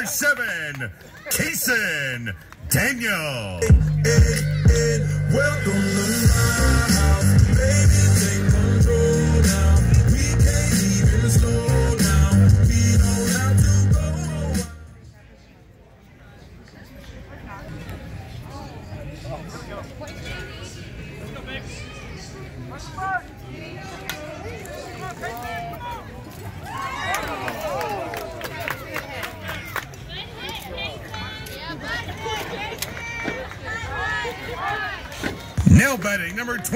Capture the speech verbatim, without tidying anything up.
number seven, Kaysen Daniel. Welcome to my house, baby, take control now. We can't even slow down. We don't have to go. Nail betting number twenty.